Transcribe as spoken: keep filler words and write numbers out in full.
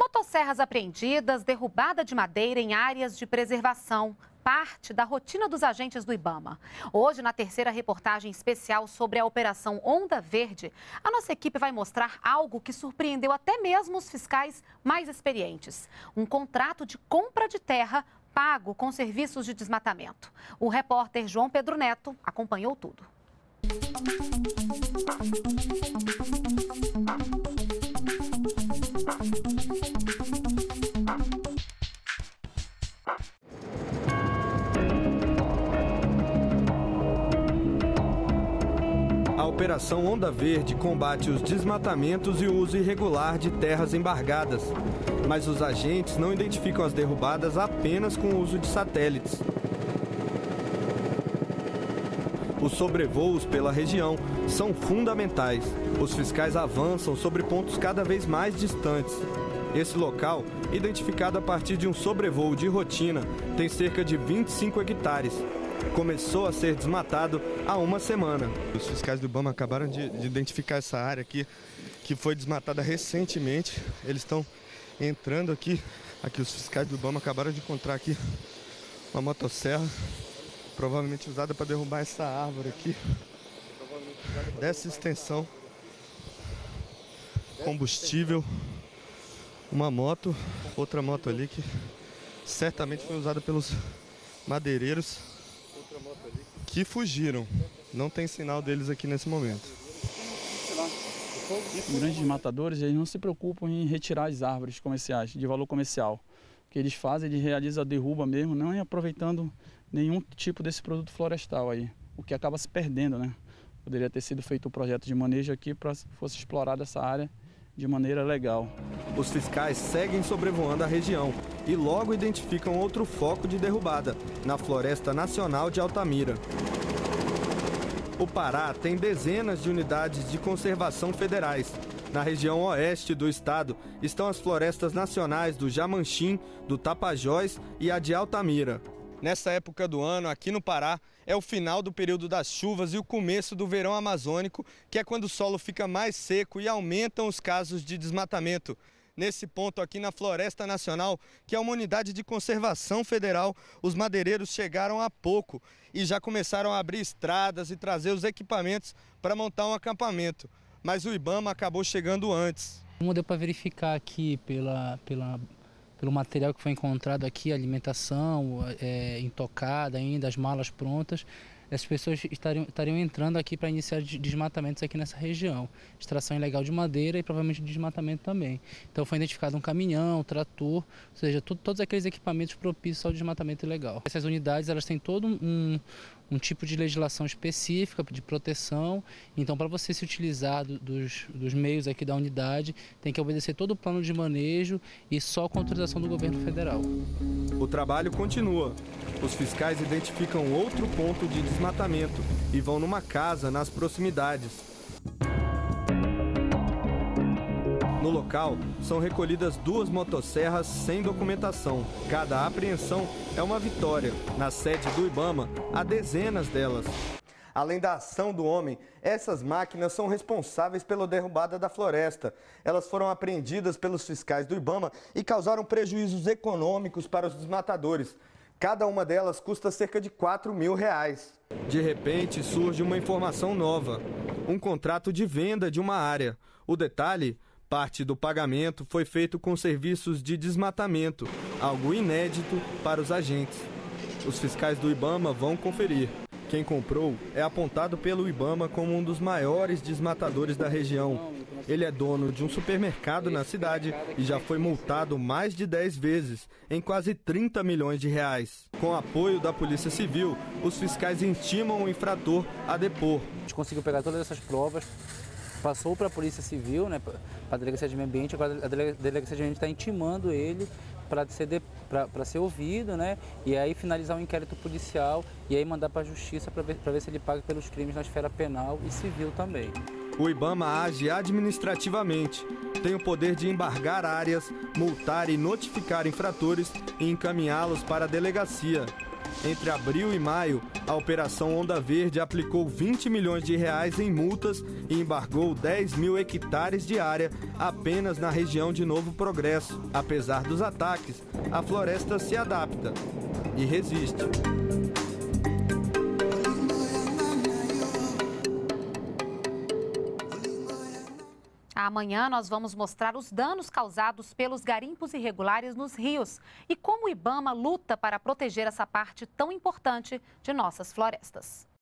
Motosserras apreendidas, derrubada de madeira em áreas de preservação, parte da rotina dos agentes do IBAMA. Hoje, na terceira reportagem especial sobre a Operação Onda Verde, a nossa equipe vai mostrar algo que surpreendeu até mesmo os fiscais mais experientes. Um contrato de compra de terra pago com serviços de desmatamento. O repórter João Pedro Neto acompanhou tudo. A Operação Onda Verde combate os desmatamentos e o uso irregular de terras embargadas. Mas os agentes não identificam as derrubadas apenas com o uso de satélites. Os sobrevoos pela região são fundamentais. Os fiscais avançam sobre pontos cada vez mais distantes. Esse local, identificado a partir de um sobrevoo de rotina, tem cerca de vinte e cinco hectares. Começou a ser desmatado há uma semana. Os fiscais do IBAMA acabaram de, de identificar essa área aqui, que foi desmatada recentemente. Eles estão entrando aqui. Aqui os fiscais do IBAMA acabaram de encontrar aqui uma motosserra, provavelmente usada para derrubar essa árvore aqui, dessa extensão. Combustível, uma moto, outra moto ali que certamente foi usada pelos madeireiros que fugiram. Não tem sinal deles aqui nesse momento. Os grandes desmatadores, eles não se preocupam em retirar as árvores comerciais, de valor comercial. O que eles fazem, eles realizam a derruba mesmo, não é aproveitando nenhum tipo desse produto florestal aí, o que acaba se perdendo, né? Poderia ter sido feito um projeto de manejo aqui para que fosse explorada essa área de maneira legal. Os fiscais seguem sobrevoando a região e logo identificam outro foco de derrubada, na Floresta Nacional de Altamira. O Pará tem dezenas de unidades de conservação federais. Na região oeste do estado estão as florestas nacionais do Jamanchim, do Tapajós e a de Altamira. Nessa época do ano, aqui no Pará, é o final do período das chuvas e o começo do verão amazônico, que é quando o solo fica mais seco e aumentam os casos de desmatamento. Nesse ponto aqui na Floresta Nacional, que é uma unidade de conservação federal, os madeireiros chegaram há pouco e já começaram a abrir estradas e trazer os equipamentos para montar um acampamento. Mas o IBAMA acabou chegando antes. Como deu para verificar aqui pela... pela... pelo material que foi encontrado aqui, alimentação é, intocada ainda, as malas prontas, essas pessoas estariam, estariam entrando aqui para iniciar desmatamentos aqui nessa região. Extração ilegal de madeira e provavelmente desmatamento também. Então foi identificado um caminhão, um trator, ou seja, tudo, todos aqueles equipamentos propícios ao desmatamento ilegal. Essas unidades, elas têm todo um, um tipo de legislação específica de proteção, então para você se utilizar do, dos, dos meios aqui da unidade, tem que obedecer todo o plano de manejo e só com autorização do governo federal. O trabalho continua. Os fiscais identificam outro ponto de desmatamento e vão numa casa nas proximidades. No local, são recolhidas duas motosserras sem documentação. Cada apreensão é uma vitória. Na sede do IBAMA, há dezenas delas. Além da ação do homem, essas máquinas são responsáveis pela derrubada da floresta. Elas foram apreendidas pelos fiscais do IBAMA e causaram prejuízos econômicos para os desmatadores. Cada uma delas custa cerca de quatro mil reais. De repente, surge uma informação nova. Um contrato de venda de uma área. O detalhe... parte do pagamento foi feito com serviços de desmatamento, algo inédito para os agentes. Os fiscais do IBAMA vão conferir. Quem comprou é apontado pelo IBAMA como um dos maiores desmatadores da região. Ele é dono de um supermercado na cidade e já foi multado mais de dez vezes, em quase trinta milhões de reais. Com apoio da Polícia Civil, os fiscais intimam o infrator a depor. A gente conseguiu pegar todas essas provas, passou para a Polícia Civil, né, para a Delegacia de Meio Ambiente, agora a Delegacia de Meio Ambiente está intimando ele para ser, de, ser ouvido, né, e aí finalizar um inquérito policial e aí mandar para a Justiça para ver, ver se ele paga pelos crimes na esfera penal e civil também. O IBAMA age administrativamente, tem o poder de embargar áreas, multar e notificar infratores e encaminhá-los para a delegacia. Entre abril e maio, a Operação Onda Verde aplicou vinte milhões de reais em multas e embargou dez mil hectares de área apenas na região de Novo Progresso. Apesar dos ataques, a floresta se adapta e resiste. Amanhã nós vamos mostrar os danos causados pelos garimpos irregulares nos rios e como o IBAMA luta para proteger essa parte tão importante de nossas florestas.